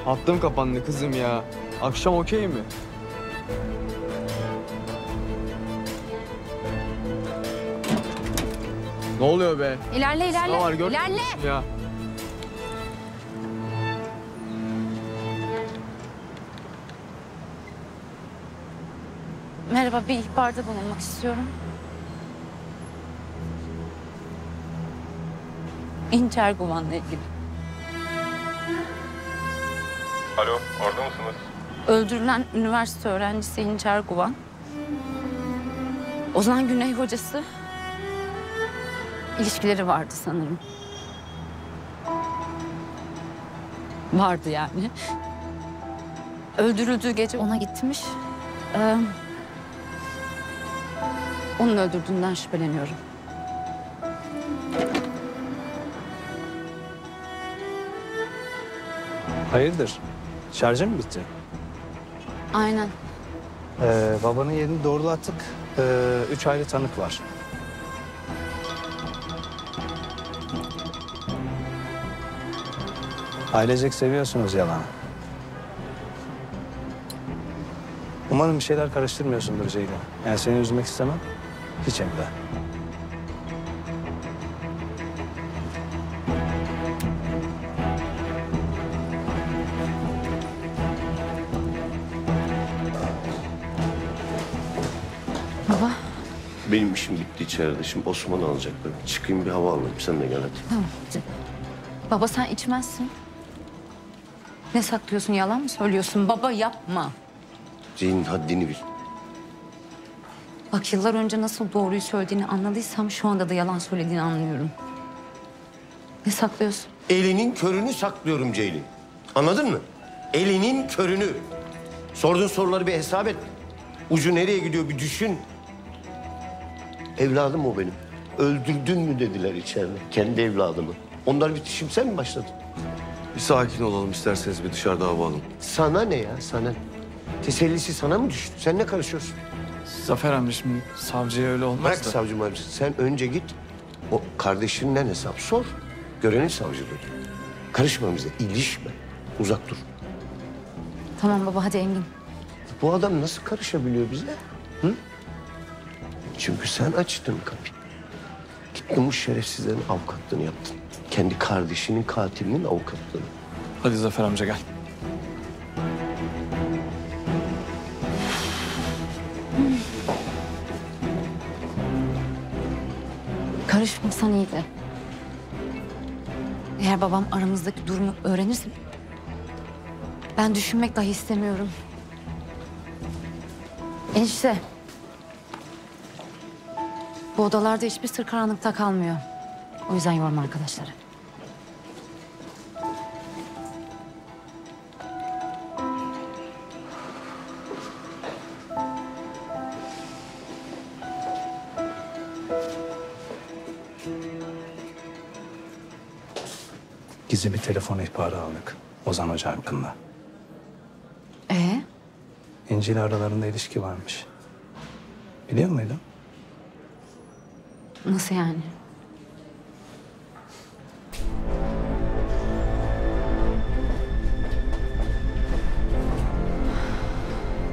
Hattım kapandı kızım ya. Akşam okey mi? Ne oluyor be? İlerle ilerle. Ne var gör? İlerle. Ya. Merhaba, bir ihbarda bulunmak istiyorum. İncer Guvan'la ilgili. Alo, orada mısınız? Öldürülen üniversite öğrencisi İncer Guvan. Ozan Güney hocası. İlişkileri vardı sanırım. Vardı yani. Öldürüldüğü gece ona gitmiş. Onun öldürdüğünden şüpheleniyorum. Hayırdır? Şarjı mı bitti? Aynen. Babanın yerini doğrulattık. 3 ayrı tanık var. Ailecek seviyorsunuz yalanı. Umarım bir şeyler karıştırmıyorsundur Ceylin. Yani seni üzmek istemem. Hiç emre. Baba. Benim işim bitti içeride. Şimdi Osman alacaklar. Çıkayım bir hava alayım. Sen de gel hadi. Tamam. Baba sen içmezsin. Ne saklıyorsun? Yalan mı söylüyorsun? Baba yapma. Zeyn'in haddini bil. Bak yıllar önce nasıl doğruyu söylediğini anladıysam şu anda da yalan söylediğini anlıyorum. Ne saklıyorsun? Elinin körünü saklıyorum Ceylin. Anladın mı? Elinin körünü. Sorduğun soruları bir hesap et. Ucu nereye gidiyor bir düşün. Evladım o benim. Öldürdün mü dediler içeride. Kendi evladımı. Onlar bitişim sen mi başladın? Bir sakin olalım isterseniz bir dışarıda hava alalım. Sana ne ya sana? Tesellisi sana mı düştü? Sen ne karışıyorsun? Zafer amca şimdi savcıya öyle olmaz Bırak da. savcım abisi. Sen önce git. O kardeşinden hesap sor. Görenin savcılığı. Karışma bize. İlişme. Uzak dur. Tamam baba hadi Engin. Bu adam nasıl karışabiliyor bize? Hı? Çünkü sen açtın kapıyı. Gittin bu şerefsizlerin avukatlığını yaptın. Kendi kardeşinin katilinin avukatlığını. Hadi Zafer amca gel. Karışmasan iyiydi. Eğer babam aramızdaki durumu öğrenirse... ben düşünmek dahi istemiyorum. Enişte. Bu odalarda hiçbir sır karanlıkta kalmıyor. O yüzden yorma arkadaşları. Gizli bir telefon ihbarı aldık Ozan Hoca hakkında. İnci ile aralarında ilişki varmış. Biliyor muydun? Nasıl yani?